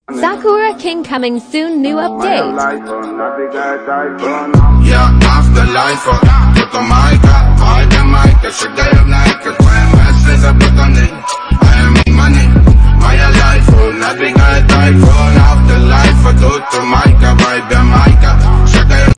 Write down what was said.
Sakura King coming soon, new update. Yeah, afterlife, put on my car, buy the mic, I should get up like a crime, I put on it, I am money, my life, not big I die for.